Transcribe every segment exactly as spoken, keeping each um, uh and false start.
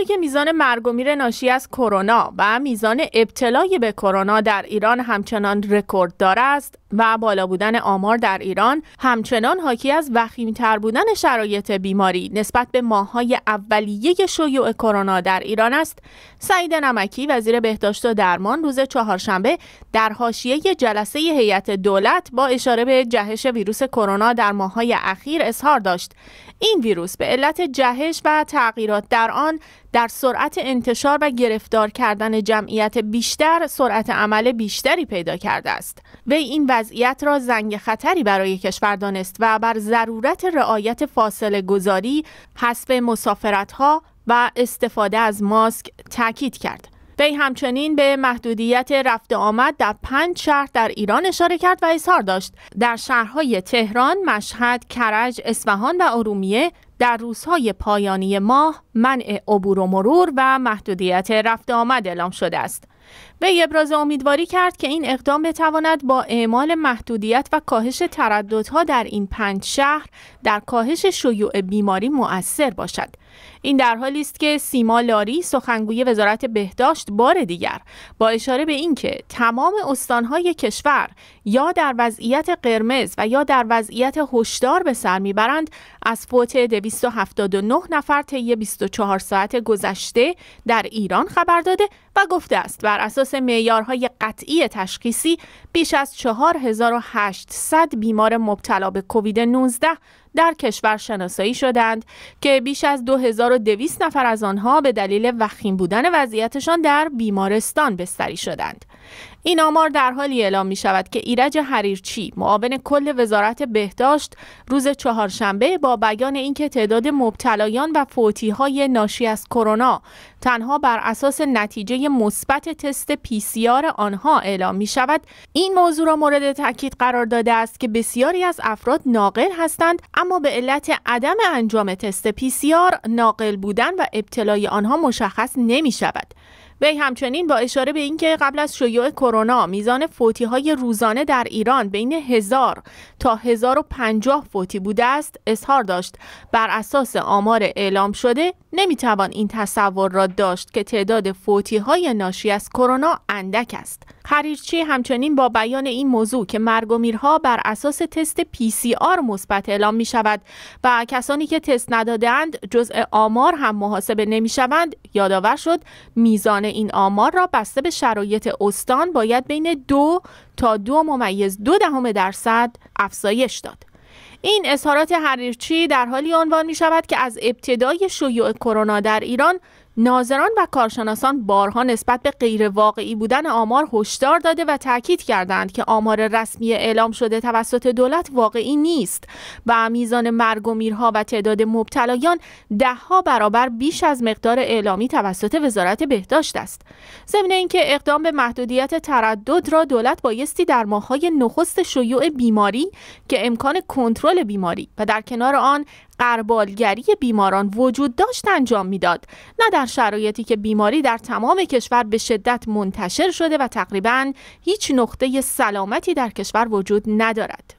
که میزان مرگ و میر ناشی از کرونا و میزان ابتلای به کرونا در ایران همچنان رکورددار است و بالا بودن آمار در ایران همچنان حاکی از وخیم‌تر بودن شرایط بیماری نسبت به ماه‌های اولیه شیوع کرونا در ایران است، سعید نمکی وزیر بهداشت و درمان روز چهارشنبه در حاشیه جلسه هیئت دولت با اشاره به جهش ویروس کرونا در ماه‌های اخیر اظهار داشت این ویروس به علت جهش و تغییرات در آن در سرعت انتشار و گرفتار کردن جمعیت بیشتر سرعت عمل بیشتری پیدا کرده است. وی این وضعیت را زنگ خطری برای کشور دانست و بر ضرورت رعایت فاصله گذاری، حذف مسافرت‌ها و استفاده از ماسک تاکید کرد. وی همچنین به محدودیت رفت آمد در پنج شهر در ایران اشاره کرد و اظهار داشت در شهرهای تهران، مشهد، کرج، اصفهان و ارومیه در روزهای پایانی ماه منع عبور و مرور و محدودیت رفت آمد اعلام شده است. وی ابراز امیدواری کرد که این اقدام بتواند با اعمال محدودیت و کاهش ترددها در این پنج شهر در کاهش شیوع بیماری مؤثر باشد. این در حالی است که سیما لاری سخنگوی وزارت بهداشت بار دیگر با اشاره به اینکه تمام استانهای کشور یا در وضعیت قرمز و یا در وضعیت هشدار به سر میبرند از فوت دویست و هفتاد و نه نفر طی بیست و چهار ساعت گذشته در ایران خبر داده و گفته است بر اساس معیارهای قطعی تشخیصی بیش از چهار هزار و هشتصد بیمار مبتلا به کووید نوزده در کشور شناسایی شدند که بیش از دو هزار و دویست نفر از آنها به دلیل وخیم بودن وضعیتشان در بیمارستان بستری شدند. این آمار در حالی اعلام می شود که ایرج حریرچی معاون کل وزارت بهداشت روز چهارشنبه با بیان اینکه تعداد مبتلایان و فوتی‌های ناشی از کرونا تنها بر اساس نتیجه مثبت تست پی سی آر آنها اعلام می شود، این موضوع را مورد تاکید قرار داده است که بسیاری از افراد ناقل هستند اما به علت عدم انجام تست پی سی آر ناقل بودن و ابتلای آنها مشخص نمی شود. وی همچنین با اشاره به اینکه قبل از شیوع کرونا میزان فوتی‌های روزانه در ایران بین هزار تا هزار و پنجاه فوتی بوده است اظهار داشت بر اساس آمار اعلام شده نمیتوان این تصور را داشت که تعداد فوتی‌های ناشی از کرونا اندک است. حریرچی همچنین با بیان این موضوع که مرگ و میرها بر اساس تست پی سی آر مثبت اعلام می شود و کسانی که تست ندادند جزء آمار هم محاسبه نمی شوند یادآور شد میزان این آمار را بسته به شرایط استان باید بین دو تا دو ممیز دو دهم درصد افزایش داد. این اظهارات حریرچی در حالی عنوان می شود که از ابتدای شیوع کرونا در ایران ناظران و کارشناسان بارها نسبت به غیر واقعی بودن آمار هشدار داده و تاکید کردند که آمار رسمی اعلام شده توسط دولت واقعی نیست و میزان مرگ و میرها و تعداد مبتلایان دهها برابر بیش از مقدار اعلامی توسط وزارت بهداشت است. ضمن اینکه اقدام به محدودیت تردد را دولت بایستی در ماه‌های نخست شیوع بیماری که امکان کنترل بیماری و در کنار آن غربالگری بیماران وجود داشت انجام میداد، نه در شرایطی که بیماری در تمام کشور به شدت منتشر شده و تقریباً هیچ نقطه سلامتی در کشور وجود ندارد.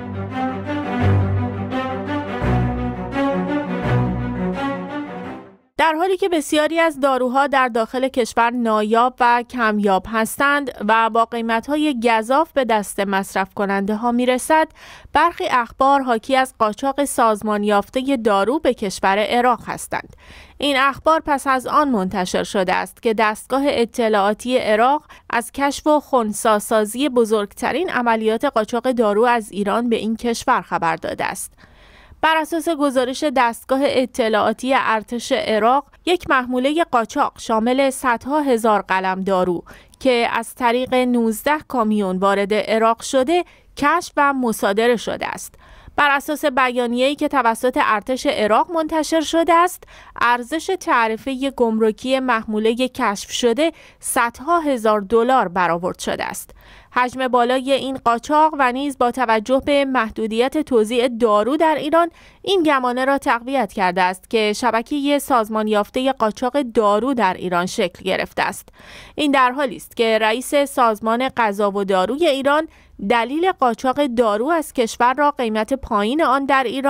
در حالی که بسیاری از داروها در داخل کشور نایاب و کمیاب هستند و با قیمت‌های گزاف به دست مصرف کننده ها میرسد، برخی اخبار حاکی از قاچاق سازمان یافته دارو به کشور عراق هستند. این اخبار پس از آن منتشر شده است که دستگاه اطلاعاتی عراق از کشف و خنثی‌سازی بزرگترین عملیات قاچاق دارو از ایران به این کشور خبر داده است. بر اساس گزارش دستگاه اطلاعاتی ارتش عراق، یک محموله قاچاق شامل صدها هزار قلم دارو که از طریق نوزده کامیون وارد عراق شده، کشف و مصادره شده است. بر اساس بیانیه‌ای که توسط ارتش عراق منتشر شده است، ارزش تعرفه گمرکی محموله کشف شده صدها هزار دلار برآورد شده است. حجم بالای این قاچاق و نیز با توجه به محدودیت توزیع دارو در ایران این گمانه را تقویت کرده است که شبکه سازمان یافته قاچاق دارو در ایران شکل گرفته است. این در حالی است که رئیس سازمان غذا و داروی ایران دلیل قاچاق دارو از کشور را قیمت پایین آن در ایران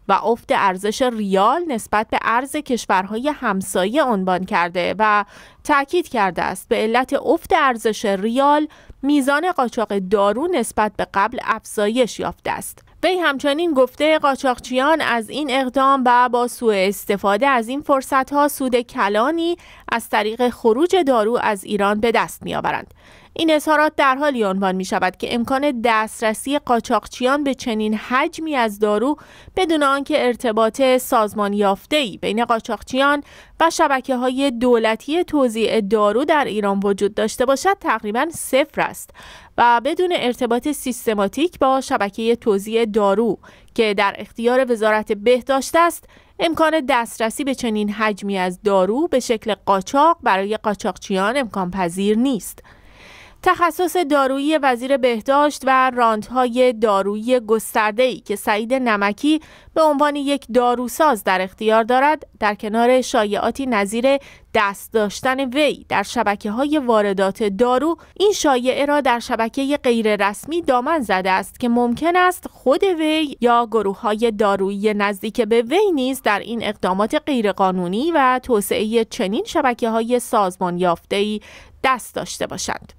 و افت ارزش ریال نسبت به ارز کشورهای همسایه عنوان کرده و تاکید کرده است به علت افت ارزش ریال میزان قاچاق دارو نسبت به قبل افزایش یافته است. وی همچنین گفته قاچاقچیان از این اقدام و با سوء استفاده از این فرصت‌ها سود کلانی از طریق خروج دارو از ایران به دست می‌آورند. این اظهارات در حالی عنوان می شود که امکان دسترسی قاچاقچیان به چنین حجمی از دارو بدون آنکه ارتباط سازمان یافته‌ای بین قاچاقچیان و شبکه‌های دولتی توزیع دارو در ایران وجود داشته باشد تقریباً صفر است و بدون ارتباط سیستماتیک با شبکه توزیع دارو که در اختیار وزارت بهداشت است، امکان دسترسی به چنین حجمی از دارو به شکل قاچاق برای قاچاقچیان امکان پذیر نیست. تخصص دارویی وزیر بهداشت و راندهای دارویی گسترده‌ای که سعید نمکی به عنوان یک داروساز در اختیار دارد، در کنار شایعاتی نظیر دست داشتن وی در شبکه‌های واردات دارو، این شایعه را در شبکه غیر رسمی دامن زده است که ممکن است خود وی یا گروه‌های دارویی نزدیک به وی نیز در این اقدامات غیرقانونی و توسعه چنین شبکه‌های سازمان یافته‌ای دست داشته باشند.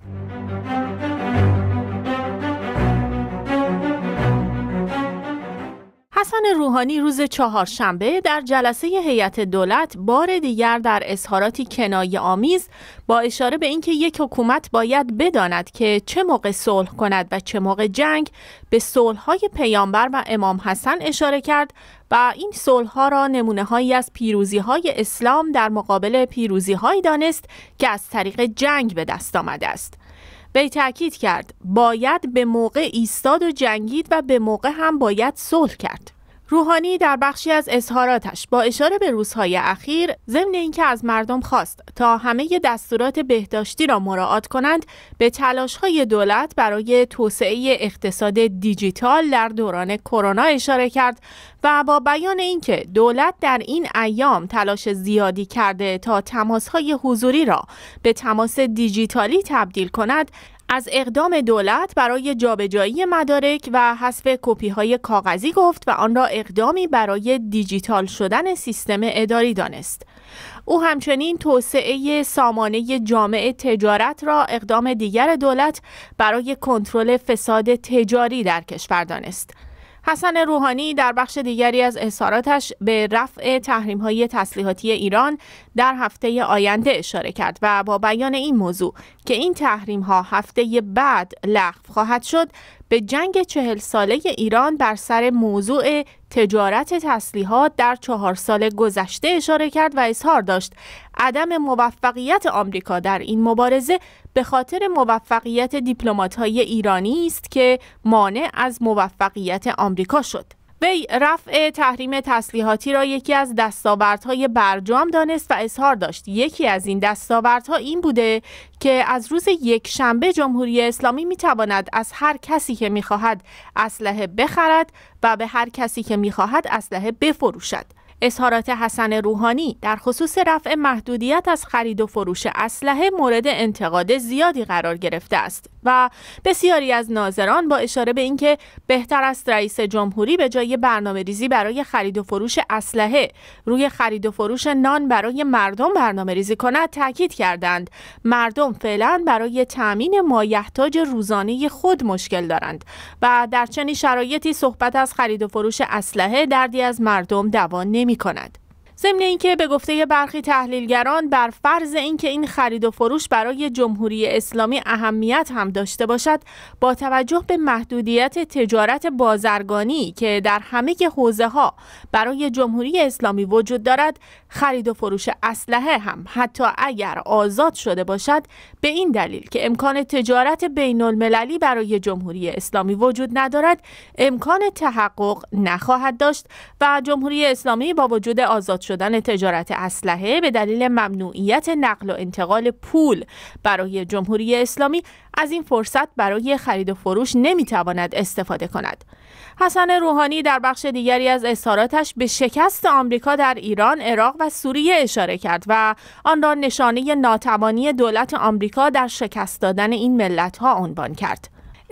حسن روحانی روز چهارشنبه در جلسه هیئت دولت بار دیگر در اظهاراتی کنایه آمیز با اشاره به اینکه یک حکومت باید بداند که چه موقع صلح کند و چه موقع جنگ به صلح‌های پیامبر و امام حسن اشاره کرد و این صلح‌ها را نمونه‌هایی از پیروزی‌های اسلام در مقابل پیروزی‌هایی دانست که از طریق جنگ به دست آمده است. وی تأکید کرد باید به موقع ایستاد و جنگید و به موقع هم باید صلح کرد. روحانی در بخشی از اظهاراتش با اشاره به روزهای اخیر ضمن اینکه از مردم خواست تا همه دستورات بهداشتی را مراعات کنند، به تلاش‌های دولت برای توسعه اقتصاد دیجیتال در دوران کرونا اشاره کرد و با بیان اینکه دولت در این ایام تلاش زیادی کرده تا تماس‌های حضوری را به تماس دیجیتالی تبدیل کند، از اقدام دولت برای جابجایی مدارک و حذف کپی‌های کاغذی گفت و آن را اقدامی برای دیجیتال شدن سیستم اداری دانست. او همچنین توسعه سامانه جامع تجارت را اقدام دیگر دولت برای کنترل فساد تجاری در کشور دانست. حسن روحانی در بخش دیگری از اظهاراتش به رفع تحریم‌های تسلیحاتی ایران در هفته آینده اشاره کرد و با بیان این موضوع که این تحریم‌ها هفته بعد لغو خواهد شد، به جنگ چهل ساله ایران بر سر موضوع تجارت تسلیحات در چهار سال گذشته اشاره کرد و اظهار داشت عدم موفقیت آمریکا در این مبارزه به خاطر موفقیت دیپلمات‌های ایرانی است که مانع از موفقیت آمریکا شد. وی رفع تحریم تسلیحاتی را یکی از دستاوردهای برجام دانست و اظهار داشت یکی از این دستاوردها این بوده که از روز یک شنبه جمهوری اسلامی میتواند از هر کسی که میخواهد اسلحه بخرد و به هر کسی که میخواهد اسلحه بفروشد. اظهارات حسن روحانی در خصوص رفع محدودیت از خرید و فروش اسلحه مورد انتقاد زیادی قرار گرفته است و بسیاری از ناظران با اشاره به اینکه بهتر است رئیس جمهوری به جای برنامه‌ریزی برای خرید و فروش اسلحه روی خرید و فروش نان برای مردم برنامه‌ریزی کند تاکید کردند مردم فعلا برای تامین مایحتاج روزانه خود مشکل دارند و در چنین شرایطی صحبت از خرید و فروش اسلحه دردی از مردم دوا نمی کند. ضمن اینکه به گفته برخی تحلیلگران بر فرض اینکه این خرید و فروش برای جمهوری اسلامی اهمیت هم داشته باشد، با توجه به محدودیت تجارت بازرگانی که در همه حوزه‌ها برای جمهوری اسلامی وجود دارد، خرید و فروش اسلحه هم حتی اگر آزاد شده باشد به این دلیل که امکان تجارت بین المللی برای جمهوری اسلامی وجود ندارد، امکان تحقق نخواهد داشت و جمهوری اسلامی با وجود آزاد شدن تجارت اسلحه به دلیل ممنوعیت نقل و انتقال پول برای جمهوری اسلامی از این فرصت برای خرید و فروش نمیتواند استفاده کند. حسن روحانی در بخش دیگری از اظهاراتش به شکست آمریکا در ایران، عراق و سوریه اشاره کرد و آن را نشانه ناتوانی دولت آمریکا در شکست دادن این ملت‌ها عنوان کرد.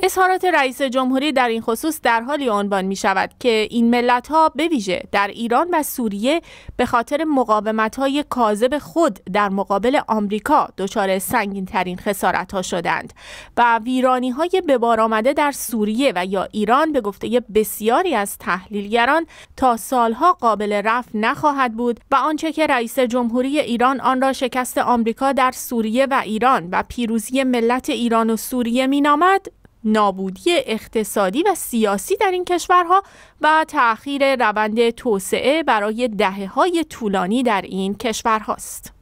اظهارات رئیس جمهوری در این خصوص در حالی عنوان می شود که این ملت‌ها به ویژه در ایران و سوریه به خاطر مقاومت‌های کاذب خود در مقابل آمریکا دچار سنگین‌ترین خسارت‌ها شدند و ویرانی‌های به بار آمده در سوریه و یا ایران به گفته بسیاری از تحلیلگران تا سالها قابل رفع نخواهد بود و آنچه که رئیس جمهوری ایران آن را شکست آمریکا در سوریه و ایران و پیروزی ملت ایران و سوریه مینامد، نابودی اقتصادی و سیاسی در این کشورها و تأخیر روند توسعه برای دهه‌های طولانی در این کشورهاست.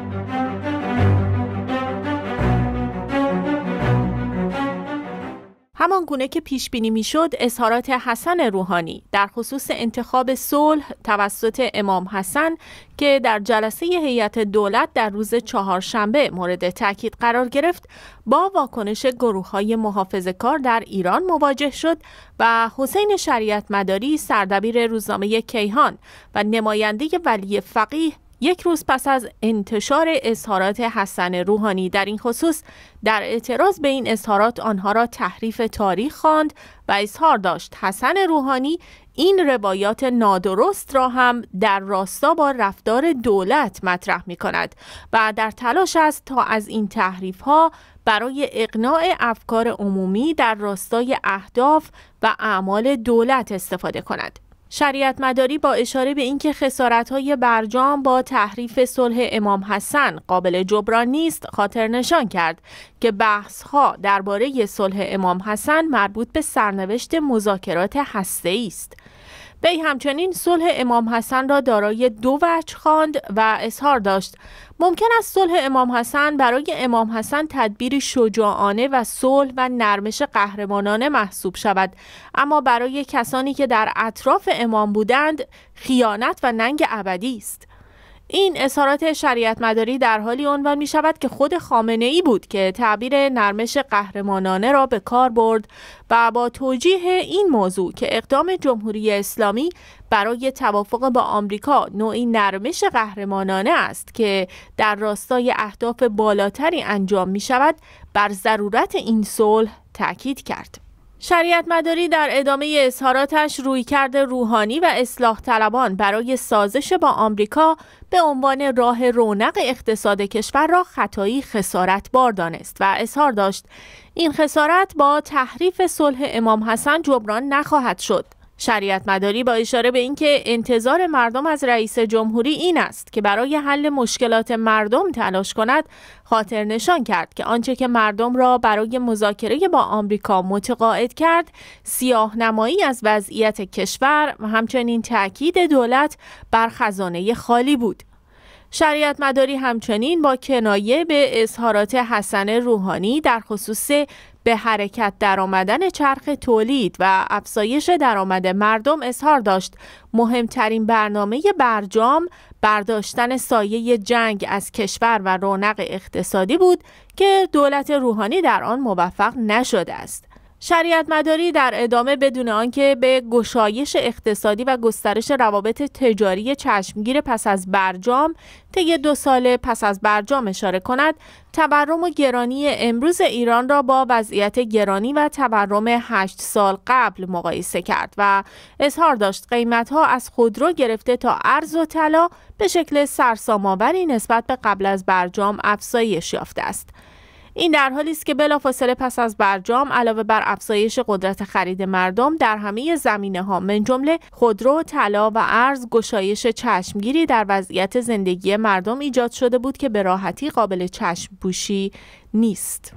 همان گونه که پیش بینی میشد، اظهارات حسن روحانی در خصوص انتخاب صلح توسط امام حسن که در جلسه هیئت دولت در روز چهارشنبه مورد تاکید قرار گرفت، با واکنش گروه‌های محافظه‌کار در ایران مواجه شد و حسین شریعت مداری سردبیر روزنامه کیهان و نماینده ولی فقیه یک روز پس از انتشار اظهارات حسن روحانی در این خصوص در اعتراض به این اظهارات آنها را تحریف تاریخ خواند و اظهار داشت حسن روحانی این روایات نادرست را هم در راستا با رفتار دولت مطرح می کند و در تلاش است تا از این تحریف ها برای اقناع افکار عمومی در راستای اهداف و اعمال دولت استفاده کند. شریعت مداری با اشاره به اینکه خسارت‌های برجام با تحریف صلح امام حسن قابل جبران نیست، خاطر نشان کرد که بحث‌ها درباره صلح امام حسن مربوط به سرنوشت مذاکرات هسته‌ای است. وی همچنین صلح امام حسن را دارای دو وجه خواند و اظهار داشت ممکن است صلح امام حسن برای امام حسن تدبیری شجاعانه و صلح و نرمش قهرمانانه محسوب شود، اما برای کسانی که در اطراف امام بودند خیانت و ننگ ابدی است. این اظهارات شریعت مداری در حالی عنوان می شود که خود خامنه ای بود که تعبیر نرمش قهرمانانه را به کار برد و با توجیه این موضوع که اقدام جمهوری اسلامی برای توافق با آمریکا نوعی نرمش قهرمانانه است که در راستای اهداف بالاتری انجام می شود، بر ضرورت این صلح تاکید کرد. شریعت مداری در ادامه اظهاراتش رویکرد روحانی و اصلاح طلبان برای سازش با آمریکا به عنوان راه رونق اقتصاد کشور را خطایی خسارتبار دانست و اظهار داشت این خسارت با تحریف صلح امام حسن جبران نخواهد شد. شریعت مداری با اشاره به اینکه انتظار مردم از رئیس جمهوری این است که برای حل مشکلات مردم تلاش کند، خاطر نشان کرد که آنچه که مردم را برای مذاکره با آمریکا متقاعد کرد، سیاه‌نمایی از وضعیت کشور و همچنین تأکید دولت بر خزانه خالی بود. شریعت مداری همچنین با کنایه به اظهارات حسن روحانی در خصوص به حرکت درآمدن چرخ تولید و افزایش درآمد مردم اظهار داشت مهمترین برنامه برجام برداشتن سایه جنگ از کشور و رونق اقتصادی بود که دولت روحانی در آن موفق نشده است. شریعت مداری در ادامه بدون آنکه به گشایش اقتصادی و گسترش روابط تجاری چشمگیر پس از برجام طی دو سال پس از برجام اشاره کند، تورم و گرانی امروز ایران را با وضعیت گرانی و تورم هشت سال قبل مقایسه کرد و اظهار داشت قیمت‌ها از خودرو گرفته تا ارز و طلا به شکل سرسام‌آوری نسبت به قبل از برجام افزایش یافته است. این در حالی است که بلافاصله پس از برجام علاوه بر افزایش قدرت خرید مردم در همه زمینه‌ها من جمله خودرو، طلا و ارز گشایش چشمگیری در وضعیت زندگی مردم ایجاد شده بود که به راحتی قابل چشم پوشی نیست.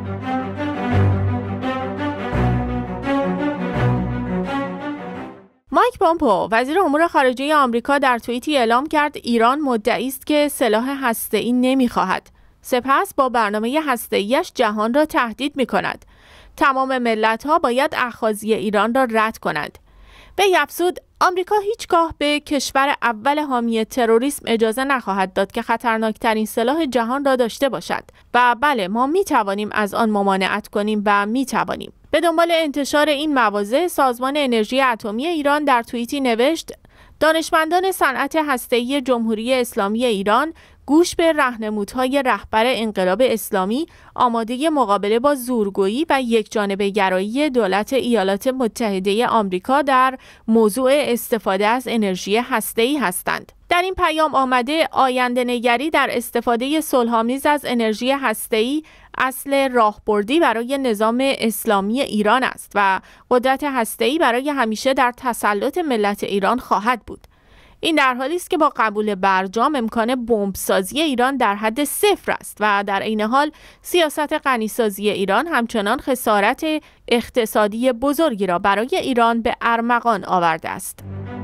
مایک پومپئو وزیر امور خارجه آمریکا در توییتی اعلام کرد ایران مدعی است که سلاح هسته‌ای نمی‌خواهد. سپس با برنامه هسته‌ایش جهان را تهدید می‌کند. تمام ملت‌ها باید اخاذی ایران را رد کنند. وی افزود آمریکا هیچگاه به کشور اول حامی تروریسم اجازه نخواهد داد که خطرناکترین سلاح جهان را داشته باشد و بله ما می‌توانیم از آن ممانعت کنیم و می‌توانیم. به دنبال انتشار این مواضع سازمان انرژی اتمی ایران در توییتی نوشت دانشمندان صنعت هسته‌ای جمهوری اسلامی ایران گوش به راهنمودهای رهبر انقلاب اسلامی آماده مقابله با زورگویی و یکجانبه گرایی دولت ایالات متحده آمریکا در موضوع استفاده از انرژی هسته‌ای هستند. در این پیام آمده آینده نگری در استفاده صلح‌آمیز از انرژی هسته‌ای اصل راهبردی برای نظام اسلامی ایران است و قدرت هسته‌ای برای همیشه در تسلط ملت ایران خواهد بود. این در حالی است که با قبول برجام امکان بمبسازی ایران در حد صفر است و در عین حال سیاست غنیسازی ایران همچنان خسارت اقتصادی بزرگی را برای ایران به ارمغان آورده است.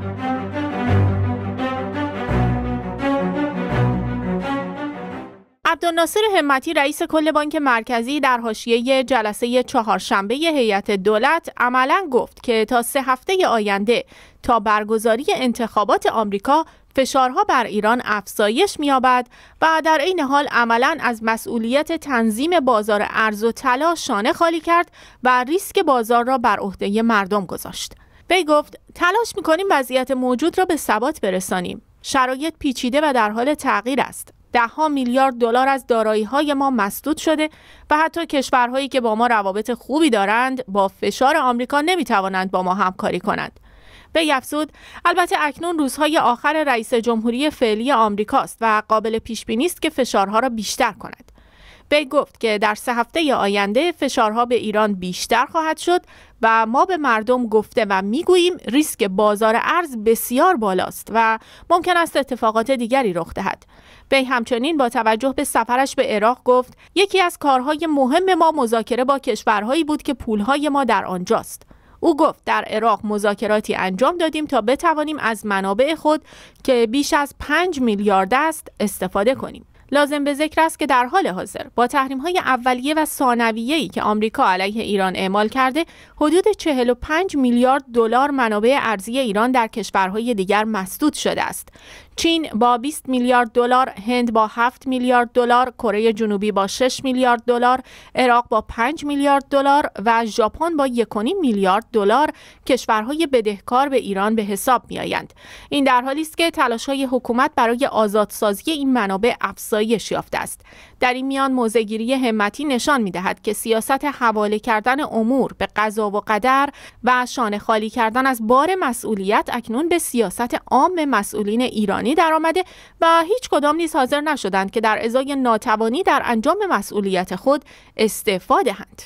عبدالناصر همتی رئیس کل بانک مرکزی در حاشیه جلسه چهارشنبه هیئت دولت عملاً گفت که تا سه هفته آینده تا برگزاری انتخابات آمریکا فشارها بر ایران افزایش می‌یابد و در عین حال عملاً از مسئولیت تنظیم بازار ارز و طلا شانه خالی کرد و ریسک بازار را بر عهده مردم گذاشت. وی گفت تلاش می‌کنیم وضعیت موجود را به ثبات برسانیم. شرایط پیچیده و در حال تغییر است. ده ها میلیارد دلار از دارایی‌های ما مسدود شده و حتی کشورهایی که با ما روابط خوبی دارند با فشار آمریکا نمی‌توانند با ما همکاری کنند. وی افزود البته اکنون روزهای آخر رئیس جمهوری فعلی آمریکاست و قابل پیش‌بینی است که فشارها را بیشتر کند. وی گفت که در سه هفته آینده فشارها به ایران بیشتر خواهد شد و ما به مردم گفته و میگوییم ریسک بازار ارز بسیار بالاست و ممکن است اتفاقات دیگری رخ دهد. وی همچنین با توجه به سفرش به عراق گفت یکی از کارهای مهم ما مذاکره با کشورهایی بود که پولهای ما در آنجاست. او گفت در عراق مذاکراتی انجام دادیم تا بتوانیم از منابع خود که بیش از پنج میلیارد است استفاده کنیم. لازم به ذکر است که در حال حاضر با تحریم‌های اولیه و ثانویه‌ای که آمریکا علیه ایران اعمال کرده، حدود چهل و پنج میلیارد دلار منابع ارزی ایران در کشورهای دیگر مسدود شده است. چین با بیست میلیارد دلار، هند با هفت میلیارد دلار، کره جنوبی با شش میلیارد دلار، عراق با پنج میلیارد دلار و ژاپن با یک و نیم میلیارد دلار کشورهای بدهکار به ایران به حساب می‌آیند. این در حالی است که تلاش‌های حکومت برای آزادسازی این منابع افزایش یافته است. در این میان موضع‌گیری همتی نشان می‌دهد که سیاست حواله کردن امور به قضا و قدر و شانه خالی کردن از بار مسئولیت اکنون به سیاست عام مسئولین ایرانی در آمده و هیچ کدام نیز حاضر نشدند که در ازای ناتوانی در انجام مسئولیت خود استعفا دهند.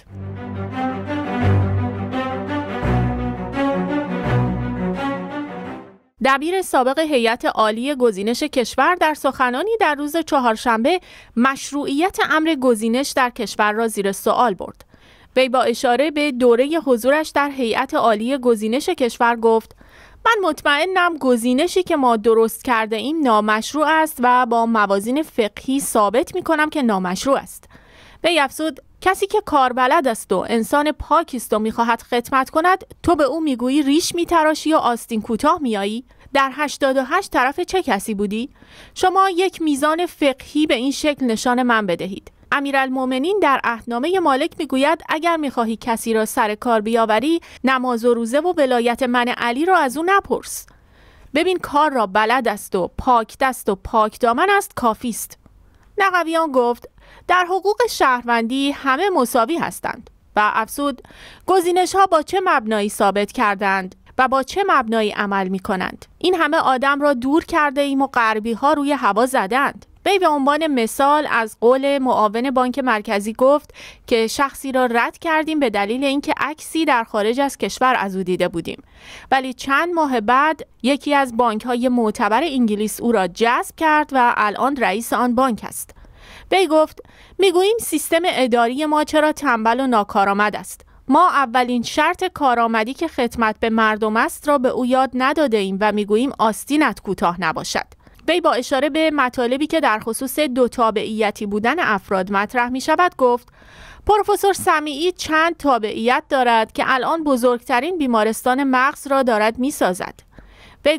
دبیر سابق هیئت عالی گزینش کشور در سخنانی در روز چهارشنبه مشروعیت امر گزینش در کشور را زیر سوال برد. وی با اشاره به دوره حضورش در هیئت عالی گزینش کشور گفت من مطمئنم گزینشی که ما درست کرده ایم نامشروع است و با موازین فقهی ثابت می کنم که نامشروع است. وی افزود کسی که کاربلد است و انسان پاکی است و می‌خواهد خدمت کند، تو به او میگویی ریش می‌تراشی و آستین کوتاه میایی؟ در هشتاد و هشت طرف چه کسی بودی؟ شما یک میزان فقهی به این شکل نشان من بدهید. امیرالمومنین در عهدنامه مالک میگوید اگر می‌خواهی کسی را سر کار بیاوری، نماز و روزه و ولایت من علی را از او نپرس. ببین کار را بلد است و پاک دست و پاک دامن است کافی است. نقویان گفت در حقوق شهروندی همه مساوی هستند و افزود گزینش‌ها با چه مبنایی ثابت کردند و با چه مبنایی عمل می‌کنند؟ این همه آدم را دور کرده ایم و غربی‌ها روی هوا زدند. وی به عنوان مثال از قول معاون بانک مرکزی گفت که شخصی را رد کردیم به دلیل اینکه عکسی در خارج از کشور از او دیده بودیم، ولی چند ماه بعد یکی از بانک‌های معتبر انگلیس او را جذب کرد و الان رئیس آن بانک است. وی گفت میگوییم سیستم اداری ما چرا تنبل و ناکارآمد است. ما اولین شرط کارآمدی که خدمت به مردم است را به او یاد نداده ایم و میگوییم آستینت کوتاه نباشد. وی با اشاره به مطالبی که در خصوص دو تابعیتی بودن افراد مطرح می شود گفت پروفسور سمیعی چند تابعیت دارد که الان بزرگترین بیمارستان مغز را دارد می سازد. وی گفت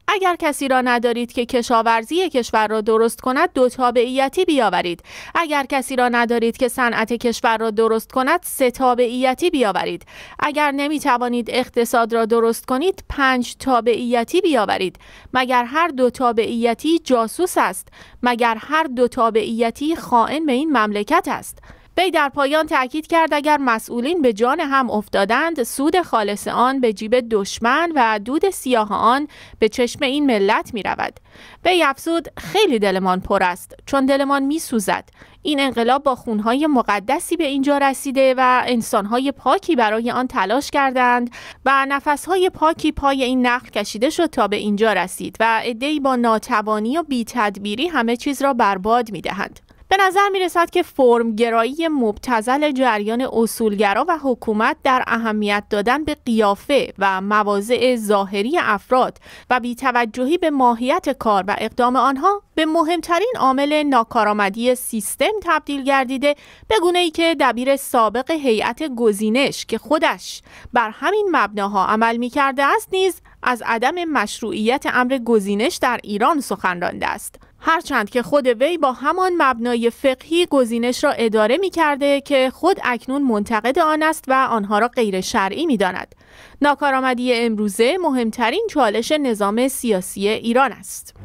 اگر کسی را ندارید که کشاورزی کشور را درست کند، دو تابعیتی بیاورید. اگر کسی را ندارید که صنعت کشور را درست کند، سه تابعیتی بیاورید. اگر نمی توانید اقتصاد را درست کنید، پنج تابعیتی بیاورید. مگر هر دو تابعیتی جاسوس است؟ مگر هر دو تابعیتی خائن به این مملکت است؟ وی در پایان تأکید کرد اگر مسئولین به جان هم افتادند، سود خالص آن به جیب دشمن و دود سیاه آن به چشم این ملت می رود. وی افزود خیلی دلمان پر است، چون دلمان می سوزد. این انقلاب با خونهای مقدسی به اینجا رسیده و انسانهای پاکی برای آن تلاش کردند و نفسهای پاکی پای این نقل کشیده شد تا به اینجا رسید و عده‌ای با ناتوانی و بی‌تدبیری همه چیز را برباد می دهند. به نظر می رسد که فرمگرایی مبتذل جریان اصولگرا و حکومت در اهمیت دادن به قیافه و مواضع ظاهری افراد و بی‌توجهی به ماهیت کار و اقدام آنها به مهمترین عامل ناکارآمدی سیستم تبدیل گردیده، به گونه‌ای که دبیر سابق هیئت گزینش که خودش بر همین مبناها عمل می کرده است نیز از عدم مشروعیت امر گزینش در ایران سخن رانده است. هرچند که خود وی با همان مبنای فقهی گزینش را اداره می کرده که خود اکنون منتقد آن است و آنها را غیر شرعی می داند. ناکارآمدی امروزه مهمترین چالش نظام سیاسی ایران است.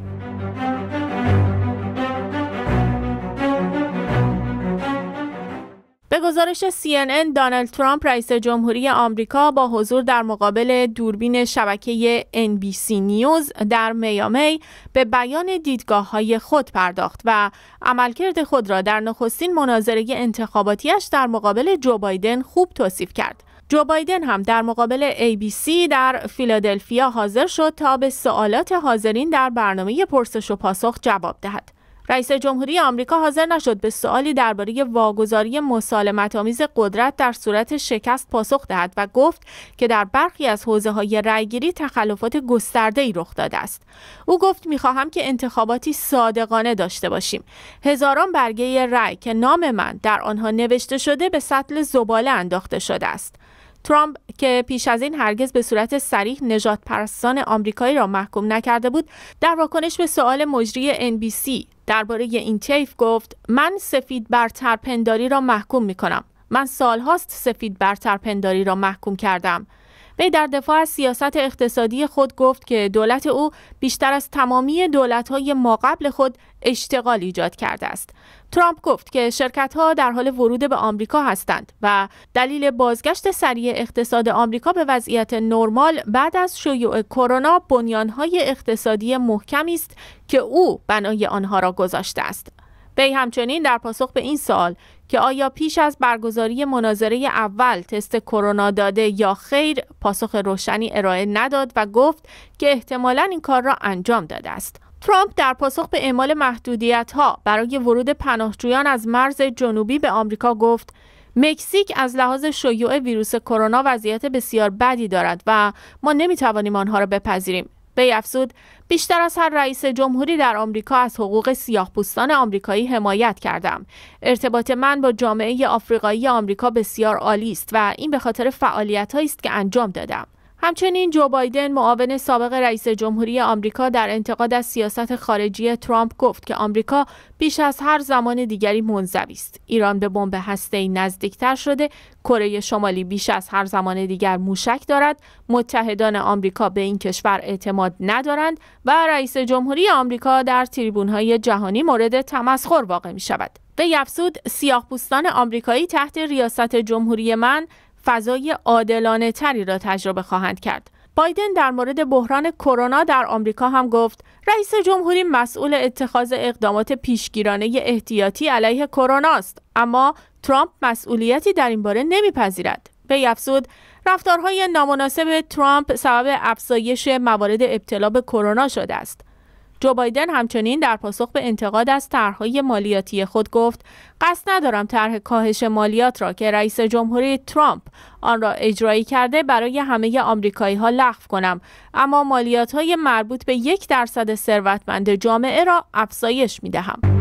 به گزارش سی ان ان، دونالد ترامپ رئیس جمهوری آمریکا با حضور در مقابل دوربین شبکه ان بی سی نیوز در میامی به بیان دیدگاه‌های خود پرداخت و عملکرد خود را در نخستین مناظره انتخاباتیش در مقابل جو بایدن خوب توصیف کرد. جو بایدن هم در مقابل ای بی سی در فیلادلفیا حاضر شد تا به سوالات حاضرین در برنامه پرسش و پاسخ جواب دهد. رئیس جمهوری آمریکا حاضر نشد به سوالی درباره واگذاری مسالمت‌آمیز قدرت در صورت شکست پاسخ دهد و گفت که در برخی از حوزه‌های رأیگیری تخلفات گسترده‌ای رخ داده است. او گفت می‌خواهم که انتخاباتی صادقانه داشته باشیم. هزاران برگه رأی که نام من در آنها نوشته شده به سطل زباله انداخته شده است. ترامپ که پیش از این هرگز به صورت صریح نژاد پرستان آمریکایی را محکوم نکرده بود، در واکنش به سوال مجری ان بی سی درباره این طیف گفت من سفید برترپنداری را محکوم می کنم. من سالهاست سفید برترپنداری را محکوم کردم. وی در دفاع از سیاست اقتصادی خود گفت که دولت او بیشتر از تمامی دولت‌های ماقبل خود اشتغال ایجاد کرده است. ترامپ گفت که شرکت‌ها در حال ورود به آمریکا هستند و دلیل بازگشت سریع اقتصاد آمریکا به وضعیت نرمال بعد از شیوع کرونا بنیان‌های اقتصادی محکمی است که او بنای آنها را گذاشته است. وی همچنین در پاسخ به این سوال که آیا پیش از برگزاری مناظره اول تست کرونا داده یا خیر، پاسخ روشنی ارائه نداد و گفت که احتمالاً این کار را انجام داده است. ترامپ در پاسخ به اعمال محدودیت‌ها برای ورود پناهجویان از مرز جنوبی به آمریکا گفت مکزیک از لحاظ شیوع ویروس کرونا وضعیت بسیار بدی دارد و ما نمی‌توانیم آنها را بپذیریم. وی افزود بیشتر از هر رئیس جمهوری در آمریکا از حقوق سیاه‌پوستان آمریکایی حمایت کردم. ارتباط من با جامعه آفریقایی آمریکا بسیار عالی است و این به خاطر فعالیت‌هایی است که انجام دادم. همچنین جو بایدن، معاون سابق رئیس جمهوری آمریکا، در انتقاد از سیاست خارجی ترامپ گفت که آمریکا بیش از هر زمان دیگری منزوی است. ایران به بمب هسته‌ای نزدیکتر شده، کره شمالی بیش از هر زمان دیگر موشک دارد، متحدان آمریکا به این کشور اعتماد ندارند و رئیس جمهوری آمریکا در تریبون‌های جهانی مورد تمسخر واقع می‌شود. وی افزود سیاه‌پوستان آمریکایی تحت ریاست جمهوری من فضای عادلانه تری را تجربه خواهند کرد. بایدن در مورد بحران کرونا در آمریکا هم گفت رئیس جمهوری مسئول اتخاذ اقدامات پیشگیرانه احتیاطی علیه کرونا است، اما ترامپ مسئولیتی در این باره نمیپذیرد. وی افزود رفتارهای نامناسب ترامپ سبب افزایش موارد ابتلا به کرونا شده است. جو بایدن همچنین در پاسخ به انتقاد از طرح‌های مالیاتی خود گفت قصد ندارم طرح کاهش مالیات را که رئیس جمهوری ترامپ آن را اجرایی کرده برای همه آمریکایی‌ها لغو کنم، اما مالیات‌های مربوط به یک درصد ثروتمند جامعه را افزایش می‌دهم.